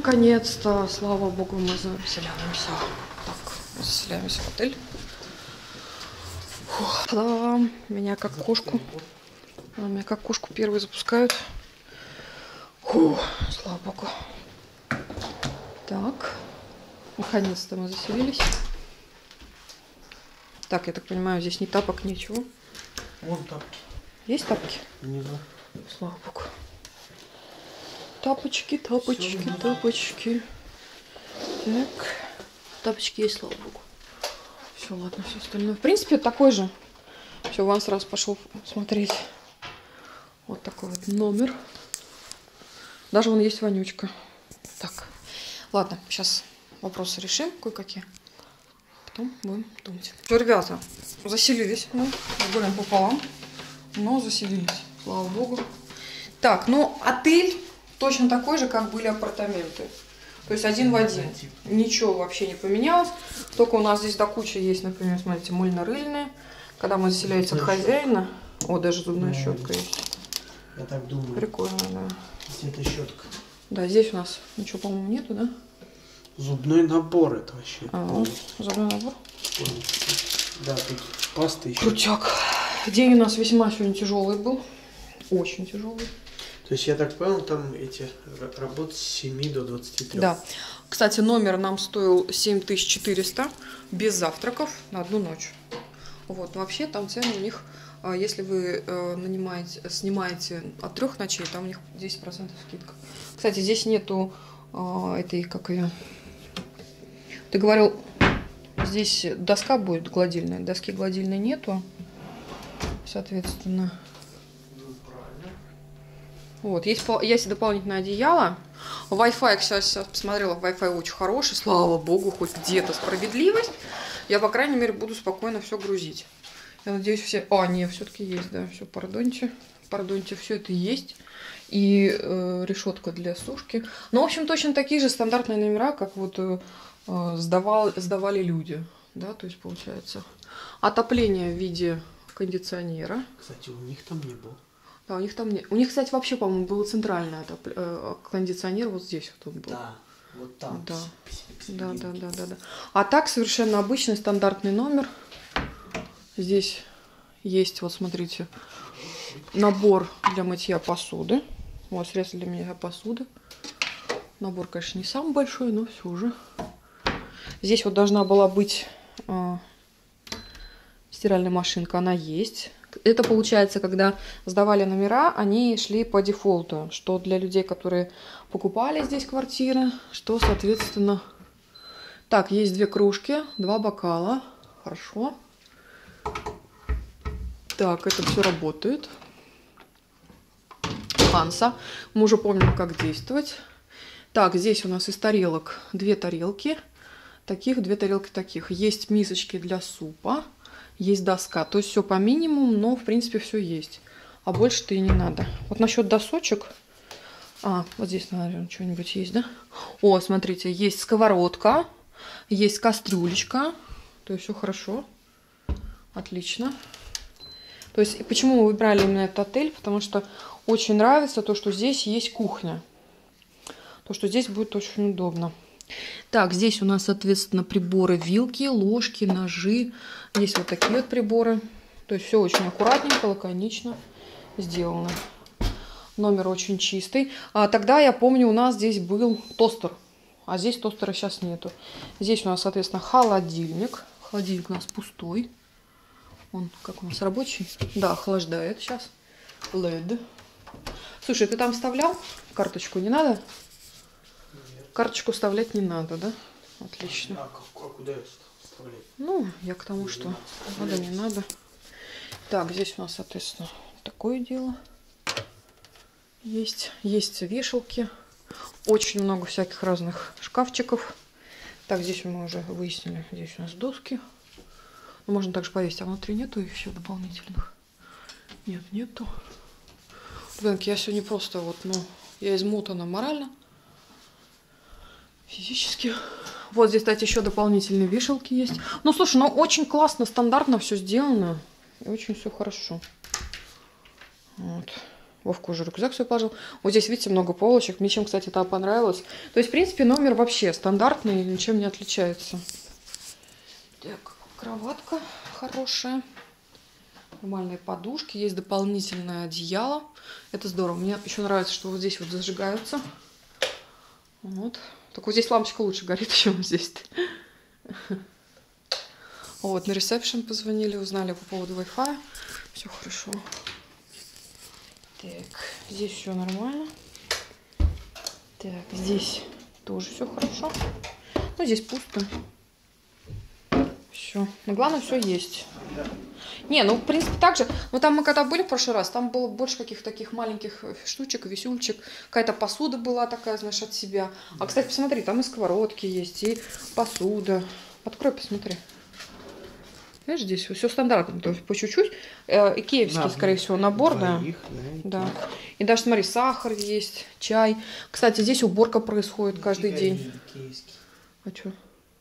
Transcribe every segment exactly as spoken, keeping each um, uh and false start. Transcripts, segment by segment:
наконец-то, слава богу, мы заселяемся. Так, заселяемся в отель. Фух, да, меня как кошку. Меня как кошку первые запускают. Фух, слава богу. Так, наконец-то мы заселились. Так, я так понимаю, здесь ни тапок, ничего. Вон тапки. Есть тапки? Внизу. Слава богу. Тапочки, тапочки, все, тапочки. Так. Тапочки есть, слава богу. Все, ладно, все остальное. В принципе, такой же. Все, Ван сразу пошел смотреть. Вот такой вот номер. Даже вон есть вонючка. Так. Ладно, сейчас вопросы решим кое-какие. Потом будем думать. Что, ребята, заселились. Ну, горем пополам. Но заселились. Слава богу. Так, ну, отель точно такой же, как были апартаменты. То есть один в один. Ничего вообще не поменялось. Только у нас здесь до кучи есть, например, смотрите, мыльно-рыльная. Когда мы заселяемся от хозяина. О, даже зубная щетка есть. Я так думаю. Прикольно, да. Здесь это щетка. Да, здесь у нас ничего, по-моему, нету, да? Зубной набор это вообще. А, зубной набор? Да, тут паста еще. Крутяк. День у нас весьма сегодня тяжелый был. Очень тяжелый. То есть, я так понял, там эти работы с семи до двадцати трёх. Да. Кстати, номер нам стоил семь тысяч четыреста без завтраков на одну ночь. Вот. Но вообще там цены у них, если вы нанимаете, снимаете от трех ночей, там у них десять процентов скидка. Кстати, здесь нету этой, как ее... Ты говорил, здесь доска будет гладильная. Доски гладильной нету. Соответственно... Вот, есть, есть дополнительное одеяло. Wi-Fi, сейчас, сейчас посмотрела, Wi-Fi очень хороший. Слава богу, хоть где-то справедливость. Я, по крайней мере, буду спокойно все грузить. Я надеюсь, все... А, нет, все-таки есть, да, все, пардоньте. Пардоньте, все это есть. И э, решетка для сушки. Ну, в общем, точно такие же стандартные номера, как вот э, сдавал, сдавали люди. Да, то есть, получается, отопление в виде кондиционера. Кстати, у них там не было. Да, у них там нет. У них, кстати, вообще, по-моему, был центральный отоп... э, кондиционер вот здесь вот он был. Да, вот там. Да. Да, да, да, да, да. А так совершенно обычный стандартный номер. Здесь есть, вот смотрите, набор для мытья посуды. Вот средства для мытья посуды. Набор, конечно, не самый большой, но все же. Здесь вот должна была быть э, стиральная машинка, она есть. Это получается, когда сдавали номера, они шли по дефолту, что для людей, которые покупали здесь квартиры, что, соответственно... Так, есть две кружки, два бокала. Хорошо. Так, это все работает. Ханса. Мы уже помним, как действовать. Так, здесь у нас из тарелок две тарелки. Таких, две тарелки таких. Есть мисочки для супа. Есть доска. То есть все по минимуму, но в принципе все есть. А больше-то и не надо. Вот насчет досочек. А, вот здесь, наверное, что-нибудь есть, да? О, смотрите, есть сковородка. Есть кастрюлечка. То есть все хорошо. Отлично. То есть почему мы выбрали именно этот отель? Потому что очень нравится то, что здесь есть кухня. То, что здесь будет очень удобно. Так, здесь у нас, соответственно, приборы, вилки, ложки, ножи. Есть вот такие вот приборы. То есть все очень аккуратненько, лаконично сделано. Номер очень чистый. А тогда, я помню, у нас здесь был тостер. А здесь тостера сейчас нету. Здесь у нас, соответственно, холодильник. Холодильник у нас пустой. Он как у нас рабочий? Да, охлаждает сейчас. лед. Слушай, ты там вставлял карточку? Не надо? Карточку вставлять не надо, да? Отлично. А, а куда ее вставлять? Ну, я к тому, что надо, не надо. Так, здесь у нас, соответственно, такое дело. Есть, есть вешалки. Очень много всяких разных шкафчиков. Так, здесь мы уже выяснили. Здесь у нас доски. Ну, можно также повесить. А внутри нету еще дополнительных? Нет, нету. Блин, я сегодня просто вот, ну, я измотана морально. Физически. Вот здесь, кстати, еще дополнительные вешалки есть. Ну, слушай, ну очень классно, стандартно все сделано. И очень все хорошо. Вот. Вовка уже рюкзак все положил. Вот здесь, видите, много полочек. Мне чем, кстати, это понравилось. То есть, в принципе, номер вообще стандартный, ничем не отличается. Так, кроватка хорошая. Нормальные подушки. Есть дополнительное одеяло. Это здорово. Мне еще нравится, что вот здесь вот зажигаются. Вот. Только вот здесь лампочка лучше горит, чем здесь. Вот, на ресепшн позвонили, узнали по поводу Wi-Fi. Все хорошо. Так, здесь все нормально. Так, здесь тоже все хорошо. Ну, здесь пусто. Все. Но главное, все есть. Не, ну, в принципе, так же. Но там мы когда были в прошлый раз, там было больше каких-то таких маленьких штучек, висюльчик. Какая-то посуда была такая, знаешь, от себя. А, кстати, посмотри, там и сковородки есть, и посуда. Открой, посмотри. Видишь, здесь все стандартно, то есть по чуть-чуть. Э, икеевский, на, скорее всего, набор, двоих, да. да. И даже, смотри, сахар есть, чай. Кстати, здесь уборка происходит каждый день. Икеевский. А что?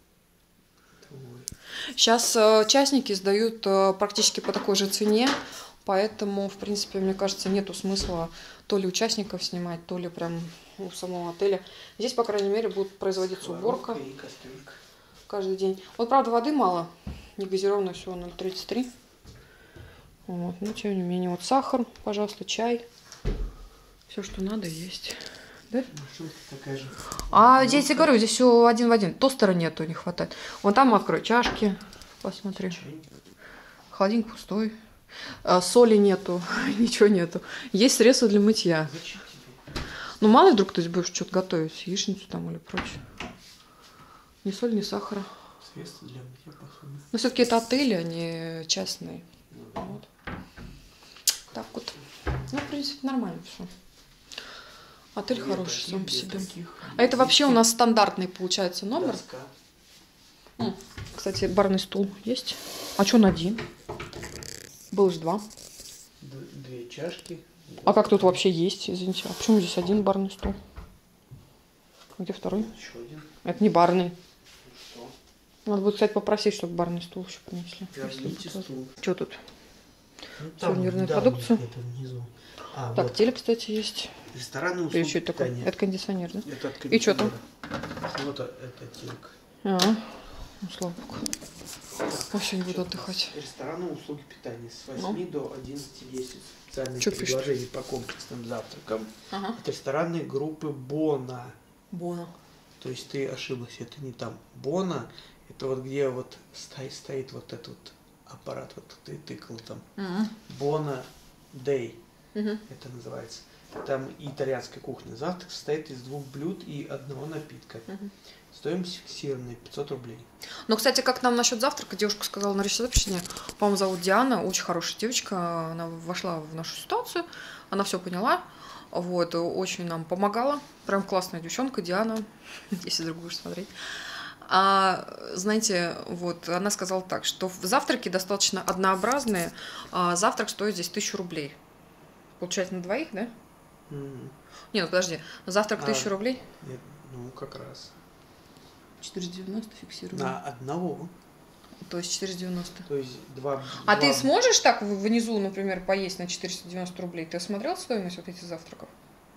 Сейчас э, частники сдают э, практически по такой же цене, поэтому, в принципе, мне кажется, нету смысла то ли участников снимать, то ли прям у самого отеля. Здесь, по крайней мере, будет производиться уборка каждый день. Вот, правда, воды мало. Негазированная всего ноль тридцать три. Вот. Но тем не менее, вот сахар, пожалуйста, чай. Все, что надо, есть. Да? Такая же. А здесь, я говорю, здесь все один в один. Тостера нету, не хватает. Вон там открой чашки. Посмотри. Холодильник пустой. А, соли нету, ничего нету. Есть средства для мытья. Ну, мало ли вдруг ты будешь что-то готовить, яичницу там или прочее. Ни соли, ни сахара. Средства для мытья посуды. Но все-таки это отели, а не частные. Ну, вот. Так вот. Ну, в принципе, нормально все. Отель нет, хороший сам по себе. Таких, а это вообще у нас стандартный, получается, номер. М, кстати, барный стул есть. А что он один? Был же два. Две чашки. А как тут вообще есть, извините? А почему здесь один барный стул? Где второй? Еще один. Это не барный. Что? Надо будет, кстати, попросить, чтобы барный стул еще принесли. Что тут? Ну, сувенирную продукцию. А, так, вот. телек, кстати, есть. Ресторанные услуги. Или что это такое? Это кондиционер, да? Это от и что там? Вот это телек. А, ну, слава богу. Вообще не буду отдыхать. Ресторанные услуги питания с восьми ну? до одиннадцати десять. Специальные что предложения пишет? По комплексным завтракам. Ага. От ресторанной группы Бона. Бона. То есть ты ошиблась, это не там. Бона, это вот где вот стоит, стоит вот этот вот аппарат, вот ты тыкал там. Ага. Бона Дэй. Угу. Это называется. Там итальянская кухня. Завтрак состоит из двух блюд и одного напитка. Угу. Стоимость фиксированная пятьсот рублей. Ну, кстати, как нам насчет завтрака, девушка сказала на ресепшене, по-моему, зовут Диана, очень хорошая девочка, она вошла в нашу ситуацию, она все поняла, вот, очень нам помогала, прям классная девчонка Диана, если вдруг будешь смотреть. А, знаете, вот, она сказала так, что завтраки достаточно однообразные, а завтрак стоит здесь тысячу рублей. Получается, на двоих, да? Mm-hmm. Не, ну подожди, завтрак тысячу а, рублей? Нет, ну как раз. четыреста девяносто фиксируем. На одного. То есть четыреста девяносто. То есть два. А два... ты сможешь так внизу, например, поесть на четыреста девяносто рублей? Ты смотрел стоимость вот этих завтраков?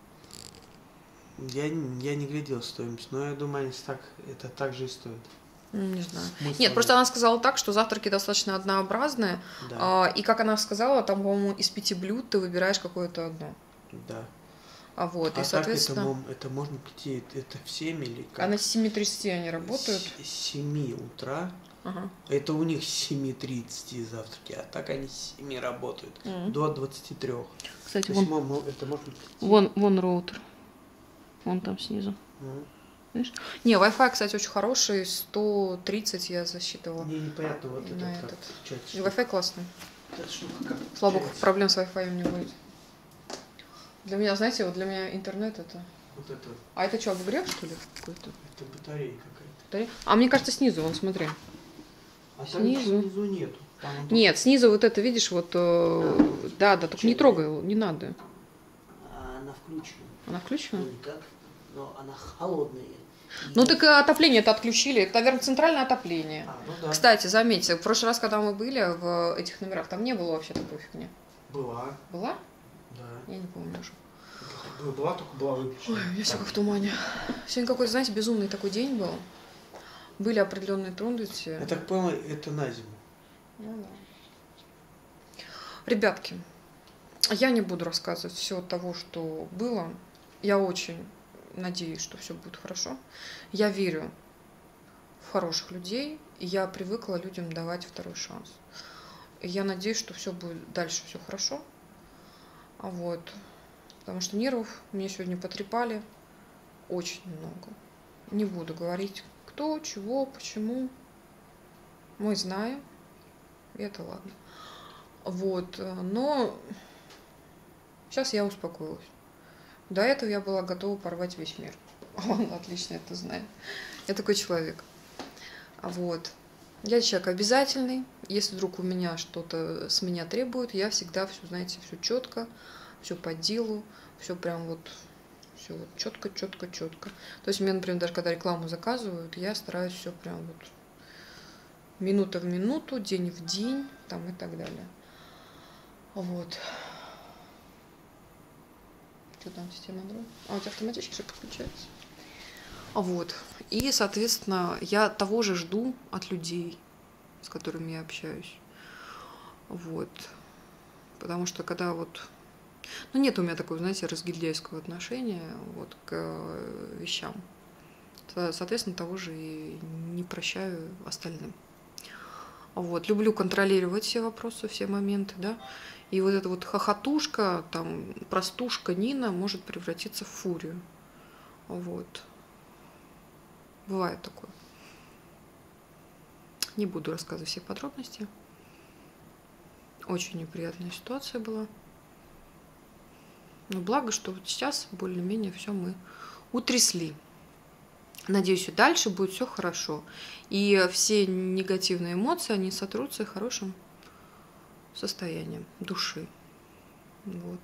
Я, я не глядел стоимость, но я думаю, они так, это так же и стоит. Не знаю. Смысл Нет, просто она сказала так, что завтраки достаточно однообразные. Да. А, и как она сказала, там, по-моему, из пяти блюд ты выбираешь какое-то одно. Да. А вот, а и, соответственно... Так это, это можно прийти, это в семь или как? А на семь тридцать они работают? С семи утра. Ага. Это у них с семи тридцати завтраки, а так они с семи работают. Угу. До двадцати трёх. Кстати, то вон, есть, мол, это можно прийти. Вон, вон роутер. Вон там снизу. Угу. Видишь? Не, Wi-Fi, кстати, очень хороший, сто тридцать я засчитывала. Мне непонятно вот на этот. этот. Wi-Fi классный. Штука, слава богу, проблем с Wi-Fi не будет. Для меня, знаете, вот для меня интернет это... Вот это. А это что, обогрев, что ли? Какой-то? Это батарея какая-то. Батарея? А мне кажется, снизу, вон, смотри. А снизу? Снизу нету. Там Нет, снизу вот это, видишь, вот... А, да, да, только не трогай его, не надо. А она включена. Она включена? Ну, никак, но она холодная. Ну так отопление-то отключили. Это, наверное, центральное отопление. А, ну да. Кстати, заметьте, в прошлый раз, когда мы были в этих номерах, там не было вообще такой фигни. Была. Была? Да. Я не помню уже. Была, только была выключена. Ой, у меня все как в тумане. Сегодня какой-то, знаете, безумный такой день был. Были определенные трудности. Я так понял, это на зиму. Ну да. Ребятки, я не буду рассказывать все того, что было. Я очень надеюсь, что все будет хорошо. Я верю в хороших людей, и я привыкла людям давать второй шанс. И я надеюсь, что все будет дальше, все хорошо. А вот, потому что нервов мне сегодня потрепали очень много. Не буду говорить, кто, чего, почему. Мы знаем. И это ладно. Вот, но сейчас я успокоилась. До этого я была готова порвать весь мир. Он отлично это знает. Я такой человек. Вот. Я человек обязательный. Если вдруг у меня что-то с меня требует, я всегда все, знаете, все четко, все по делу, все прям вот, все вот четко, четко, четко. То есть мне, например, даже когда рекламу заказывают, я стараюсь все прям вот минута в минуту, день в день, там и так далее. Вот. Что там, система Android? А, у тебя автоматически же подключается. Вот. И, соответственно, я того же жду от людей, с которыми я общаюсь. Вот. Потому что когда вот... Ну, нет у меня такого, знаете, разгильдяйского отношения вот, к вещам. Соответственно, того же и не прощаю остальным. Вот. Люблю контролировать все вопросы, все моменты, да. И вот эта вот хохотушка, там, простушка Нина может превратиться в фурию. Вот. Бывает такое. Не буду рассказывать все подробности. Очень неприятная ситуация была. Но благо, что вот сейчас более-менее все мы утрясли. Надеюсь, и дальше будет все хорошо. И все негативные эмоции, они сотрутся хорошим состоянием души. Вот.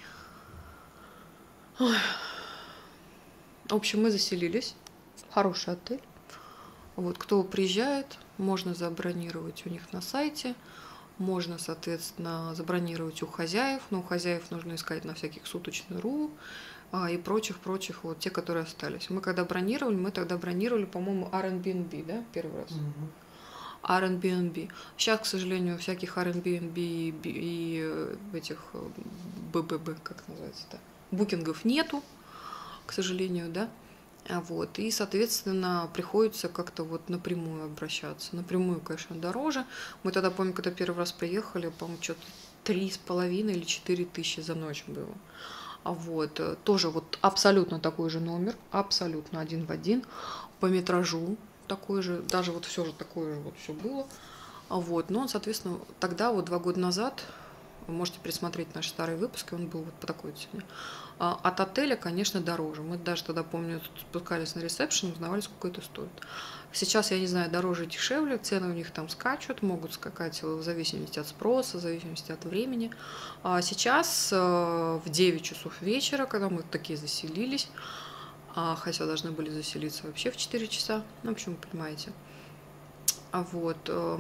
Ой. В общем, мы заселились. Хороший отель. Вот, кто приезжает, можно забронировать у них на сайте. Можно, соответственно, забронировать у хозяев. Но у хозяев нужно искать на всяких суточный точка ру а, и прочих-прочих, вот те, которые остались. Мы когда бронировали, мы тогда бронировали, по-моему, Airbnb, да, первый раз? Mm-hmm. Airbnb. Сейчас, к сожалению, всяких Airbnb и, и этих БББ, как называется-то, букингов нету, к сожалению, да. Вот. И, соответственно, приходится как-то вот напрямую обращаться. Напрямую, конечно, дороже. Мы тогда, помню, когда первый раз приехали, по-моему, что-то три с половиной или четыре тысячи за ночь было. А вот. Тоже вот абсолютно такой же номер, абсолютно один в один, по метражу такой же, даже вот все же такое же вот все было. Вот. Но, соответственно, тогда, вот два года назад, вы можете пересмотреть наши старые выпуски, он был вот по такой цене. От отеля, конечно, дороже. Мы даже тогда, помню, спускались на ресепшн, узнавали, сколько это стоит. Сейчас, я не знаю, дороже, дешевле, цены у них там скачут, могут скакать в зависимости от спроса, в зависимости от времени. А сейчас в девять часов вечера, когда мы такие заселились, хотя должны были заселиться вообще в четыре часа, ну, в общем, вы понимаете. А вот...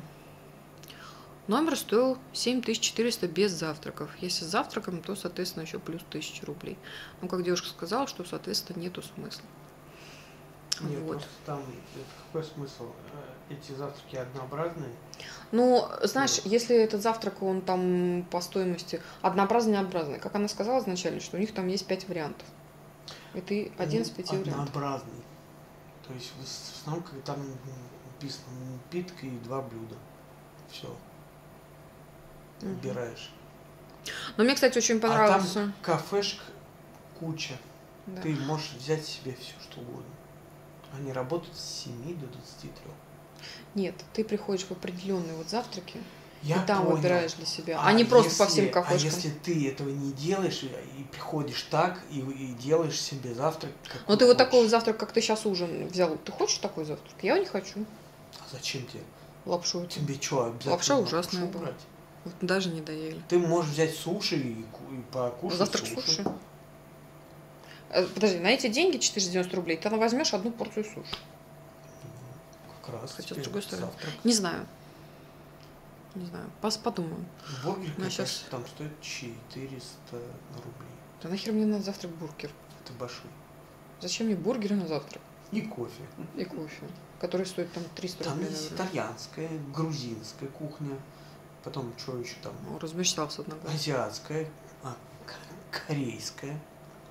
Номер стоил семь тысяч четыреста без завтраков. Если с завтраком, то, соответственно, еще плюс тысяча рублей. Ну, как девушка сказала, что, соответственно, нету смысла. Нет, вот. Просто там какой смысл? Эти завтраки однообразные? Ну, знаешь, вот. Если этот завтрак, он там по стоимости однообразный, необразный, как она сказала изначально, что у них там есть пять вариантов. И ты один из пяти вариантов. Однообразный. То есть в основном, когда там написано напитка и два блюда. Все. Выбираешь. Но мне, кстати, очень понравилось. А там кафешек куча. Да. Ты можешь взять себе все, что угодно. Они работают с семи до двадцати трёх. Нет, ты приходишь в определенные вот завтраки, Я и там понял. выбираешь для себя, а, а не просто если, по всем кафешкам. А если ты этого не делаешь, и, и приходишь так, и, и делаешь себе завтрак, как Ну ты хочешь. вот такой завтрак, как ты сейчас ужин взял, ты хочешь такой завтрак? Я не хочу. А зачем тебе? Лапшу. Тебе что, обязательно лапша ужасная была. брать? Вот даже не доели. Ты можешь взять суши и, и покушать Завтрак суши. суши. Подожди, на эти деньги четыреста девяносто рублей ты возьмешь одну порцию суши. Как раз. Хотя с другой стороны. Завтрак. Не знаю. Не знаю, пос подумаем. Бургер Ну, как щас... раз там стоит четыреста рублей. Да нахер мне на завтрак бургер? Это большой. Зачем мне бургеры на завтрак? И кофе. И кофе, который стоит там триста Там рублей. есть Наверное. итальянская, грузинская кухня. Потом что еще там? О, размечтался одного. Азиатская, а, корейская.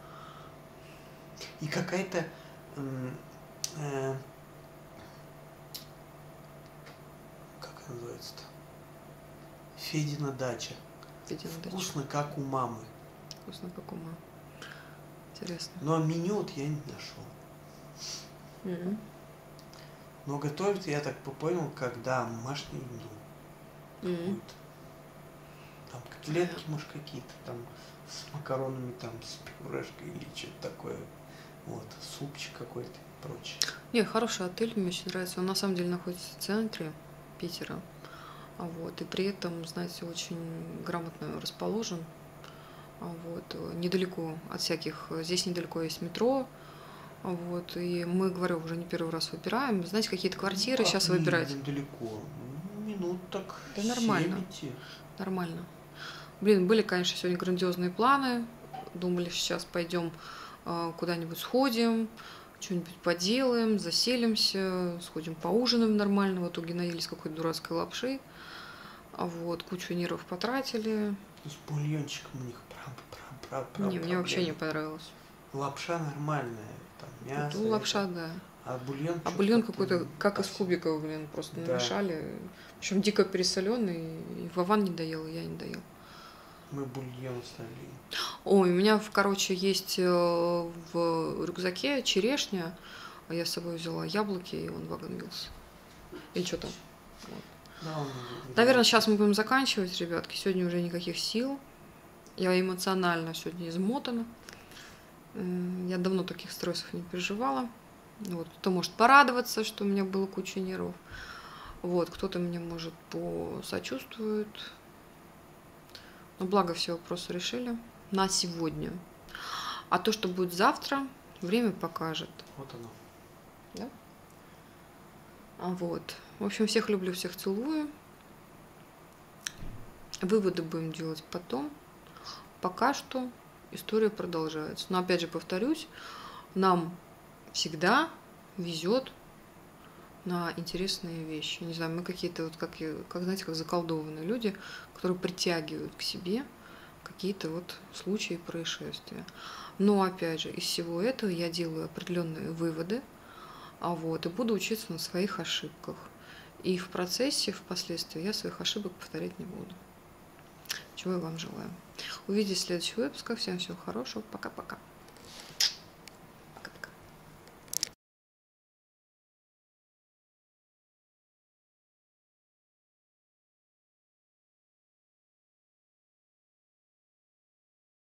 И какая-то э, как она называется-то? Федина дача. Федина дача. Вкусно, как у мамы. Вкусно, как у мамы. Интересно. Но меню вот я не нашел. Mm-hmm. Но готовят, я так понял, как домашнюю еду. Mm-hmm. Там котлетки, может, какие-то там с макаронами, там с пюрешкой или что-то такое. Вот, супчик какой-то и прочее. Не, хороший отель, мне очень нравится. Он на самом деле находится в центре Питера. А вот, и при этом, знаете, очень грамотно расположен. А вот, недалеко от всяких, здесь недалеко есть метро. А вот, и мы, говорю, уже не первый раз выбираем. Знаете, какие-то квартиры ну, сейчас не, выбирать. Недалеко. Минут так Да нормально. семь. Нормально. Блин, были, конечно, сегодня грандиозные планы. Думали, сейчас пойдем э, куда-нибудь сходим, что-нибудь поделаем, заселимся, сходим поужинаем нормально. В итоге наелись какой-то дурацкой лапши. А вот, кучу нервов потратили. С бульончиком у них прям, прям, прям, прям Не, мне вообще не понравилось. Лапша нормальная, там мясо. Ну, лапша, это. да. А бульон, а бульон какой-то, как из кубиков, блин, просто да. намешали. Причем дико пересоленый. И Вован не доел, и я не доел. Мы бульон ставили. Ой, у меня, короче, есть в рюкзаке черешня. А я с собой взяла яблоки, и он вагонвился. Или что там? Вот. Да, он, Наверное, сейчас мы будем заканчивать, ребятки. Сегодня уже никаких сил. Я эмоционально сегодня измотана. Я давно таких стрессов не переживала. Вот. Кто может порадоваться, что у меня было куча нервов. Вот. Кто-то мне, может, посочувствует. Но благо все вопросы решили на сегодня. А то, что будет завтра, время покажет. Вот оно. Да? А вот. В общем, всех люблю, всех целую. Выводы будем делать потом. Пока что история продолжается. Но опять же повторюсь, нам всегда везет на интересные вещи. Не знаю, мы какие-то вот как, как знаете, как заколдованные люди, которые притягивают к себе какие-то вот случаи и происшествия. Но опять же, из всего этого я делаю определенные выводы, а вот, и буду учиться на своих ошибках. И в процессе, впоследствии я своих ошибок повторять не буду. Чего я вам желаю. Увидеть в следующих выпусках. Всем всего хорошего. Пока-пока.